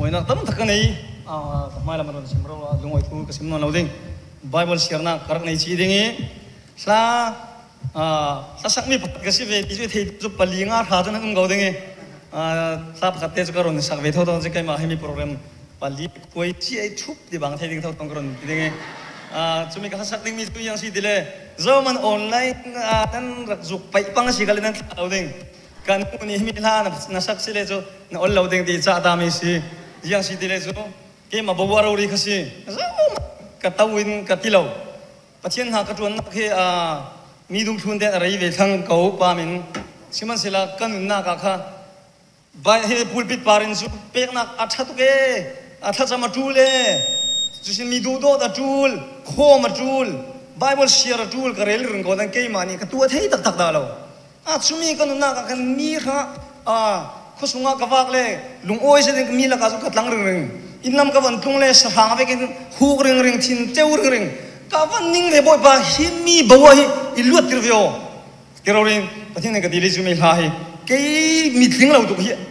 ngồi nát tấm thật cái này mai là mình làm xem rồi đúng rồi thu cái xem nó lâu đinh Bible share na karak này chỉ đinh sa sắc mi cái gì về cái gì thì giúp palinga khá cho nó không gấu đinh sa phát tế cho cái sắc về thôi thôi cái mà hay mi program pali quay chỉ ai chụp đi bằng thay đinh thôi tông cái đinh chúng mình cái sắc đinh mi tu yang si đi le giờ mình online nên dục phải bằng gì cái lên lâu đinh kan ni mi la na sak si le cho na all lâu đinh thì cha ta mi si yang si đi le cho cái mà bố vợ rồi khasi cái tàu in cái tilo bắt chân hạ cái tuần khi mi dung thun để rây về thang cầu pa mình xem mà là cái na cái kha bài he pulpit parin su pek na atha tu ke atha chama tool le chusin mi du do da tool kho ma tool Bible share tool cái rel ring ko dan ke mani cái tua thei tak tak da lo chumi cái na cái mi kha kho sunga ka wak le lung oi se den mi la ka su khat lang ring in lam ka van tung le sa hang ve kin hu ring ring thin teu ring ring ka van ning le boy ba hi mi bo hi i luat tir vio kero ring pathin ka dili chu me la hi ke mi thling lo tu hi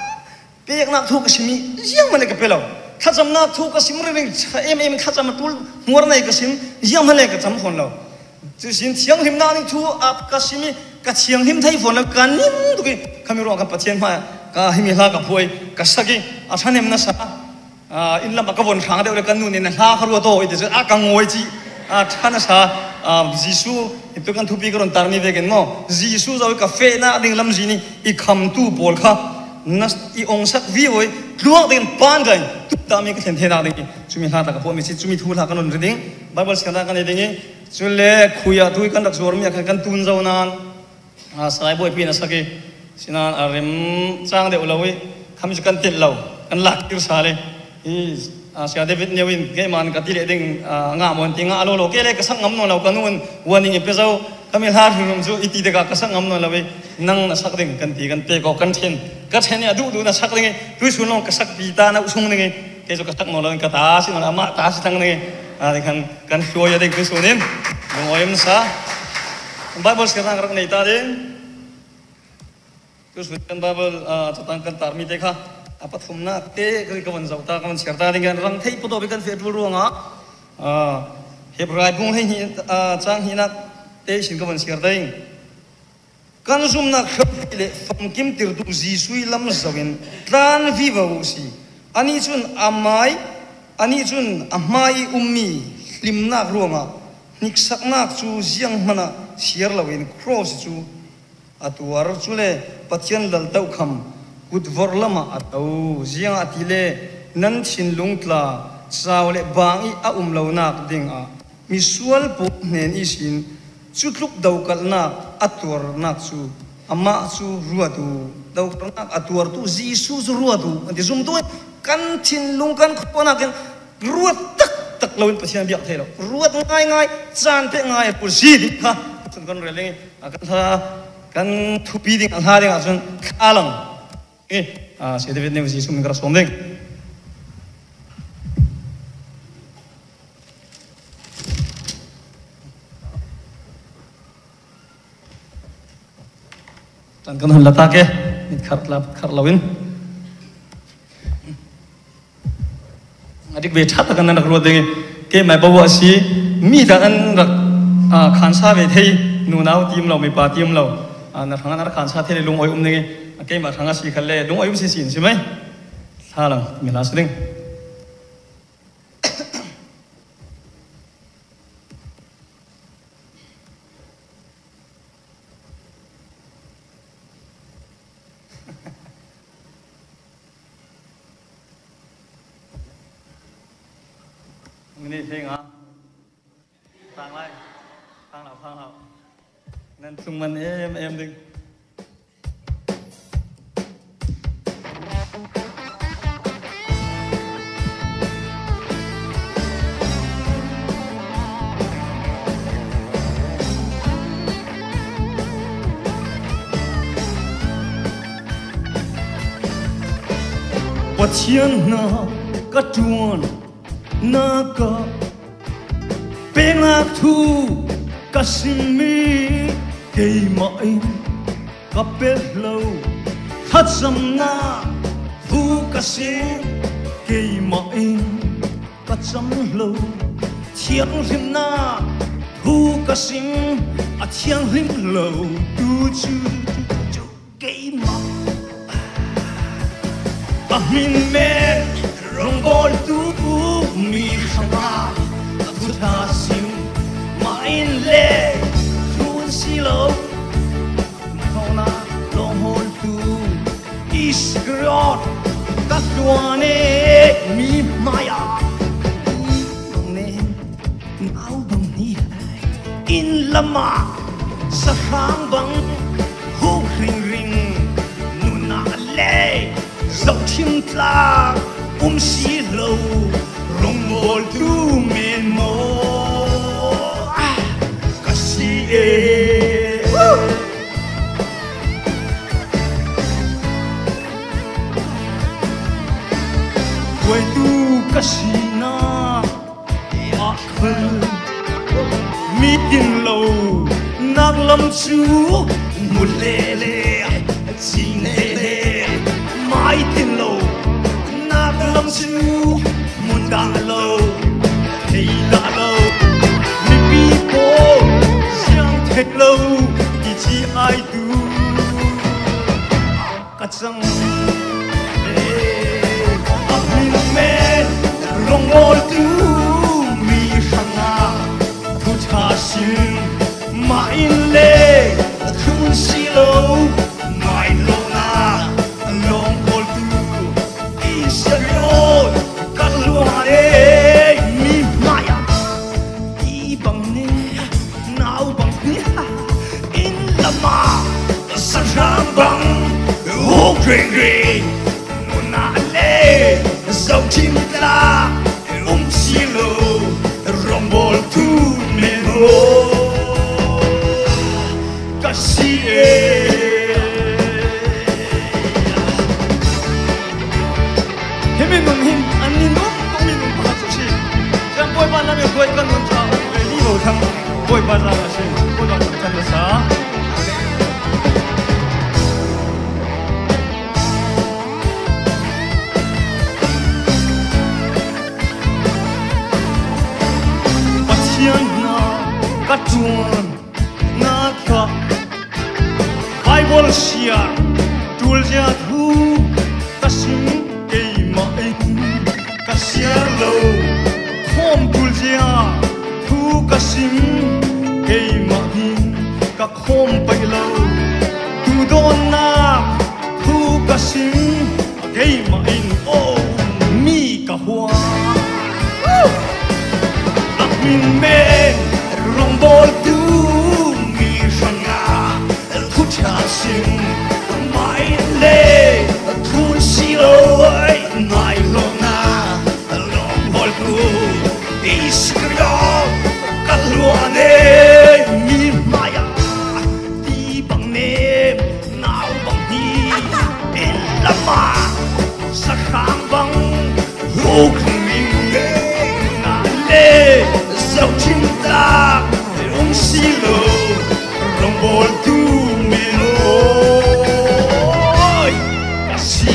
pek nak thu ka simi yang ma le ka pelo kha jam nak thu ka sim ring em kha jam tul mor nai ka sim yang ma le ka jam phon lo chu sin thiang him na ning thu ap ka simi ka thiang him thai phon lo ka nim tu ki khamiro ka pathian ma ka hi mi la ka phoi ka sagi a thanem na sa in lam ka von thang de kan nu ni na ha kharu to ite a ka ngoi chi thana sa jisu itu kan thupi karon tarmi vegen mo jisu zawi ka fe na ding lam jini I kham tu bol kha nas I ong sak vi oi luak den pan dai tu ta mi ka then thena ding chumi ha ta ka po mi chi chumi thu la kan on ring bible skanda kan ding chule khuya tu kan dak zor mi kan tun zau nan sai boy pi na sake sinan arem chang de ulawi kham ji kan tel law kan lak tir sa le sia David Newin cái màn cái tỷ lệ đinh ngã một tiếng ngã lô lô cái này cái sắc ngắm nó là cái nuôn warning em bây giờ cái mình hát hưởng chú ít đi cái sắc ngắm nó là vậy năng là sắc đinh cần tí cần tê có cần thiên này đủ là sắc đinh túi xuống nó cái sắc pita nó xuống đinh cái chỗ cái sắc nó là cái tá xin nó mà tá xin thằng này thì cần show ya đinh túi xuống nên ngồi em sa Bible cái thằng này ta đến túi xuống cái Bible cho tăng cần tar mi thế kha apa thumna te cái kawan zau ta kawan serta dengan rang thei poto bikan fe ruanga hebrai bung hei chang hina te sin kawan serta ing kan sumna khile fam kim tir du ji sui lam zawin tran vivo si ani chun amai ummi limna ruanga niksak nak chu jiang mana siar lawin cross chu atuar chule pathian lal tau kham Cút vợ lama atau ziang atile nan thin lungtla saule bangi lâu nak ding misual po nen isin chutluk daukal nak atur nak chu ama chu ruatu daukal nak atur tu jisu chu ruatu anti zum tu kan thin lung kan khona kan ruat tak lawin pasian biak thelo ruat ngai chan te ngai pur si di ha chun kan releng kan thupi ding ha ding chun khalang si David ne usi sum ngara somdeng tan kan lata ke nit khar lawin adik be chat kan na ro deng ke mai bawa si mi da an rak khan sa ve thei nu nau tim lo mi pa tim lo na thang na khan sa thei lung oi ne cái mà thằng asi khale đúng ayum si sin simai thalang mila suding ini theng tang lai tang nào nên chung mình em đừng Pathian na katuan na ka pengak thu kasimi kay main kapel lâu thắt dầm na thu kasim cây mãi cả trăm lâu thiêng liêm na thu cả sim thiêng liêm lâu tu chu cây mãi min men rong bol tu mi khanga tu tha sim main le thun silo thona long hol tu isgrot ta tuane mi maya ne nau bang ni in lama sa khang bang hu ring ring nuna le dẫu thiên la xí lâu rong bol tu men mo ca si quay tu ca si na a khơi mi tin lâu nang lam chu một lê lê chi lê lê mai tin lâu nát lâm chu muốn đa lâu thì đã lâu mi bi cô giang thét lâu thì chỉ ai tu cả chẳng min men rong ol tu mi khanga thu tha sim ma in le thun si lâu mai lo na long ol tu isarion kalware mi maya i bang ne nau bang ni in lama sa ram bang ho green green na le zau chim la silo rong bol tu me no kasi Himin nun him anin nun kung minun pakatsusi Siang boy pa namin boy kan nun sa libo kang boy pa sa kasi boy pa sa sa Patiyan na katuan na ka Bible siya tulja thu kasim Kasiar lâu Khawm tulja thu kasim cây ma hin ka khom pai lâu tu don na thu kasim cây ma in o mi ka hua ak min men rong bol tu mi shanga thu cha sim mai le thun silo ai nai lo na Iskriot kalwane mi maya di bang nem nau bang ni in lama sa khang bang hu khming na le zau chim ta silo rong bol tu me no kasi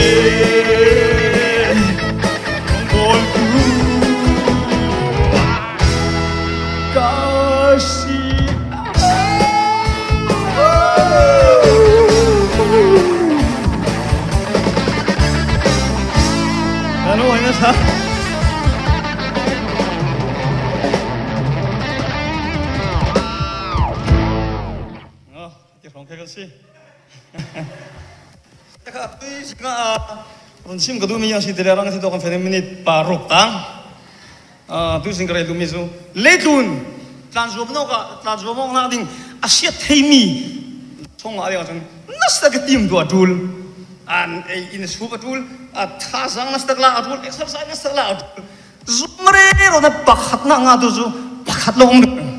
rong bol tu Ano ay nasa? Không cái gì. Cái tôi chỉ có sim cái đôi mình chỉ để orang itu kan fenomena paruk tang. Tôi xin cái đôi mình itu letun transform na ding asiat themi thong ada yang nasta ke tim dua dul an in super dul thasang nasta la dul exercise nasta la dul zumre ro na pakhat na nga tu zu pakhat long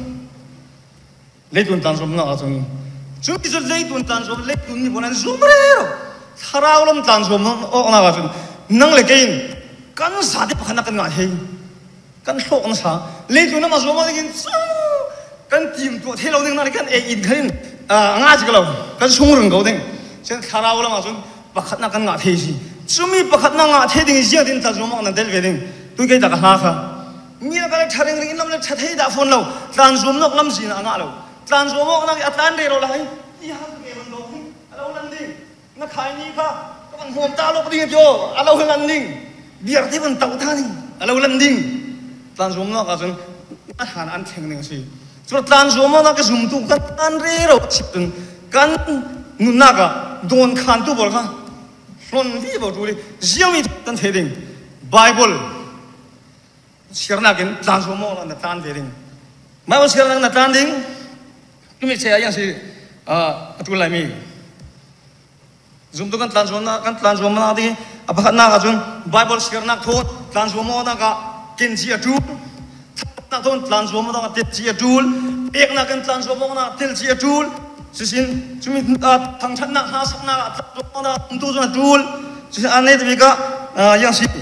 letun transform na atong chúng tôi lấy tuần tàn số lấy tuần như bọn anh zoom rồi, thao lắm tàn số nó na vào năng lực cái căn sao để bắt nạt ngài hay, căn số nó sao lấy tuần nó mà zoom mà cái căn tìm tuột thế lâu nên là căn in cái ngã chỉ cái lâu căn sung rừng cầu đấy, sen thao lắm mà zoom bắt nạt ngài hay gì, chumi pakhat na nga the ding zia din tlan zoma na del ve ding tu ke da ka ha kha mi na ka thareng ring nam le thathei da phone lo tlan zum nok lam zin anga lo tlan zoma na atlan re ro la hai i ha ke ban do alo lan ding na khai ni kha ka ban hom ta lo ding jo alo lan ding biar te ban tau tha ni alo lan ding tlan zum nok ka jun a han an theng ning si so tlan zoma na ka zum tu kan an re ro chitun kan nun na ka don khan tu bol kha ron vi bo tu li ziang mi tan the ding bible sirna kin tlan zoma na tan ve ding bible sirna na tan ding kimi che yang si atul lai mi zum tu kan tlan zoma na di apa na ka jun bible sirna thon tlan zoma na ka kin ji atu na thon tlan zoma na ka ji atul ek na kan tlan zoma na tel ji atul sisin chumi thang chat na ha sak na tlan na tu zona atul sisin ane de ka yang si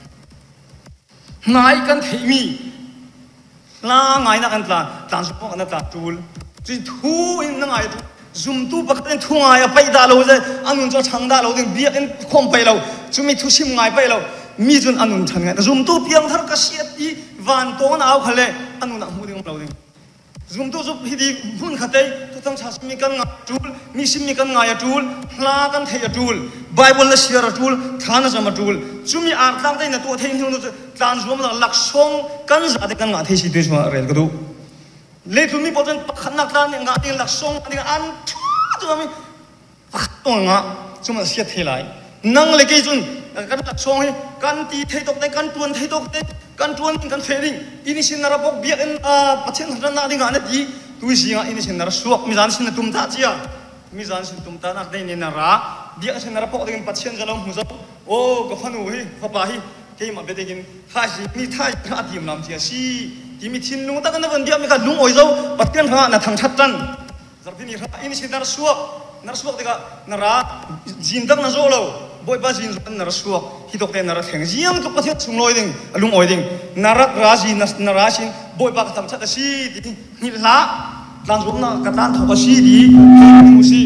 ngai kan thei mi la ngai na kan tlan zoma na ta atul chỉ thu in năng ai zoom tu bạc tên thu ngai bay đa lâu rồi anh cho thằng đa lâu thì biết anh không bay lâu chúng mình thu sim ngai bay lâu mi chun anh thằng ngai zoom tu piang thar cái xiết đi van to na áo khale anh nặng mua đi lâu đi zoom tu giúp đi hun khát đấy tu thằng chả sim kan ngai tool mi sim kan ngai tool la kan thei tool bible la share tool thana jama tool chúng mình art lang đây là tu thei thung tu tan zoom là lak song kan za de kan ngai thei si tu ma rel ka du lấy tụi mình bảo rằng khăn nặng tan ngã tiền lạc song tiền ăn tụi mình tụi ngã chúng mình siết thế lại năng lấy cái chun cái lạc song ấy can ti thấy tóc đấy can tuôn thấy tóc đấy can tuôn can phê đi ini xin nara bốc biếc en bắt chân thằng nào đi ngã này đi tụi gì ngã ini xin nara suộc mi dàn xin là tụm ta chia mi dàn xin tụm ta nạc đây nên nara biếc xin nara bốc đấy bắt chân cho nó hùng dốc ô có phân ủi có bà hi cái mà bây giờ cái hai gì mi thay ra tìm làm gì si thì mi thiên lung ta cái nó vẫn đi mi cả lung oi dâu bắt tiên thằng là thằng thắt chân giờ thì ini xin nara suộc thì cả nara jin tak na zo lo boy ba jin nara suộc hi tok te nara theng jiang tok pathet chung loi ding lung oi ding nara ra jin nara sin boy ba ka tham chat si thì ni la lang zum na ka tan thok si di mu si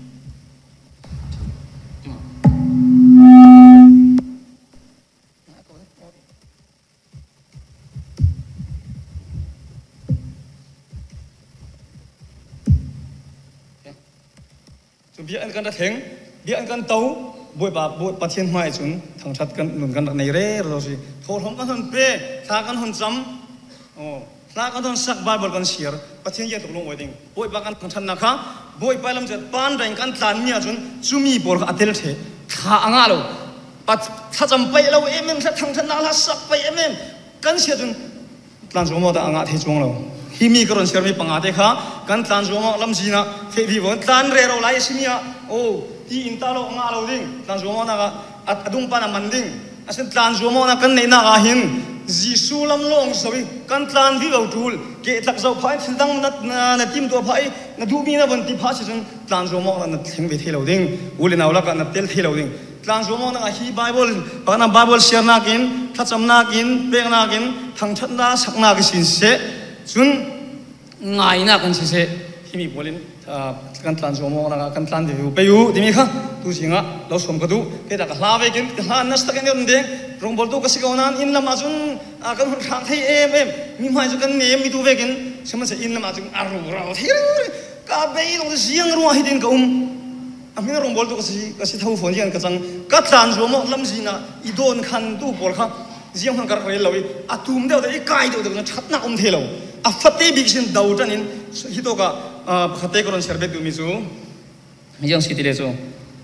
biết anh cần thèn biết anh cần tấu bồi bà thiên hoài chúng thằng chặt cần nụn cần này rê rồi gì thổ không cần hơn pe thà cần hơn chấm thà cần hơn sắc bài bồi cần xìr bà thiên gia tục lông ngoài đình bồi bà cần thằng chặt nào khác bồi bà làm gì ban đánh cần tàn nia chúng chumi bồi cái atel thế thà anh alo bà thà chấm bay lâu em thằng chặt nào là sắc bay em cần xìr chúng làm gì mà đã anh thấy chúng lâu hi mi karon sermi pangate kha kan tlan zoma lam jina fe vi bon tlan re ro lai simia o ti in ta lo nga lo ding tlan zoma na ka adung pa na manding asen tlan zoma na kan nei na ga hin jisu lam long sawi kan tlan vi lo tul ke tak zo phai thildang na tim to phai na du mi na bon ti pha sin tlan zoma na thing ve thelo ding uli na ula ka na tel thelo ding tlan zoma na hi bible pa na bible share na kin thacham na kin pek na kin thang that na sak na ki sin se chun ngai na kan se himi bolin kan tlan zomo na kan tlan de pe yu dimi kha tu singa lo som ka du ke da ka hla ve kin hla nas ta kan yon de rong bol tu ka sikonan in lama chun kan hun khang thei em mi mai chu kan ne mi tu ve kin sama se in lama chun aru ra thei ka be lo jiang ru hi din ka amina rong bol tu ka si thau phone jian ka chang ka tlan zomo lam jina I don khan tu bol kha jiang han kar re lo atum de de kai de na that na thei lo a fate big sin dau tan in hito ka khate koron serbe tu mi chu yang si tile chu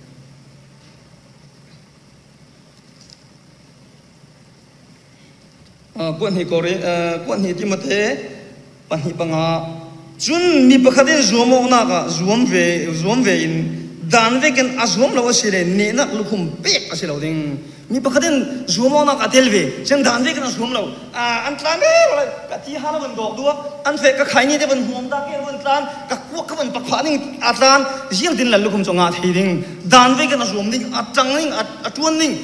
quan hi kore quan hi timothe pan hi panga chun mi pakhate zomo na ka zom ve in dan ve ken azom lo sire ne na lukhum pek asilo ding mi pakhaten zomo na ka telve chen dan ve ken azom lo an tlan re ka ti hala ban dok du an fe ka khai ni de ban hom da ke ban tlan ka ku ka ban pakha ning atlan jiang din la lukhum chonga thei ding dan ve ken azom ding atang ning atuan ning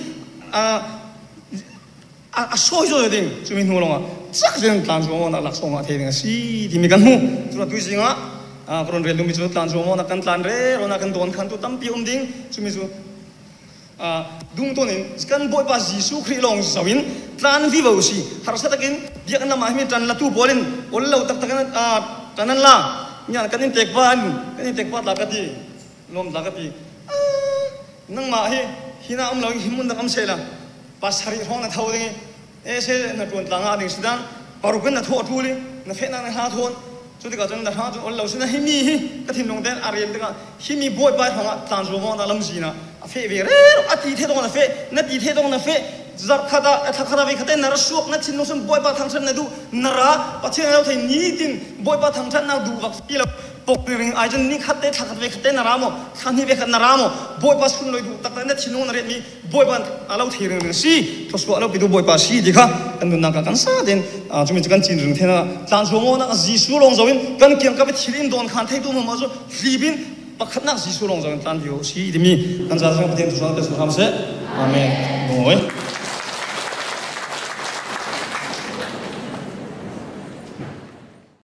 a soi zo ding chumi nu longa chak jen tlan zomo na lak songa thei ding si ti mi kan hu chu tu singa koron re lumi chu tlan zomo na kan tlan re rona kan don khan tu tam pi ding chumi chu dung tôn in kan boi pa Giêsu Christ long zawin tran vi vô si har sa takin biak na ma mi tran la tu bolin ol lo tak tak tanan la nya kan in tek pa la ka ti lom la ka ti nang ma hi na lo himun da kam se la pasari hong na thau ding e se na tuan tanga ding sidan paru kan na tho thuli na fe na ha thon chu ti ka chang da ha chu ol lo sin na hi mi hi ka thin long ten ariam te ka hi mi boi pa hong tan zo mo na lam si na fe ve re ati the dong na fe na ti the dong na fe zar khada thakara ve khate nar suak na chin no sem boi pa thang chan na du nara pa chen lo thai ni tin boi pa thang chan na du wak pi lo pok ring ai jan ni khate thak ve khate nara mo khan hi ve khat nara mo boi pa sun loi du tak na chin no na re mi boi pa alo thei ring si to su alo pi du boi pa si di kha kan dun na ka kan sa den chumi kan chin ring thena tan zo mo na Giêsu long zawin kan kiam ka be thirin don khan thei tu mo ma zo libin pakhat na Giêsu long zawin tan dio si di mi kan za sang patien tu sa te su ham se amen. Rồi.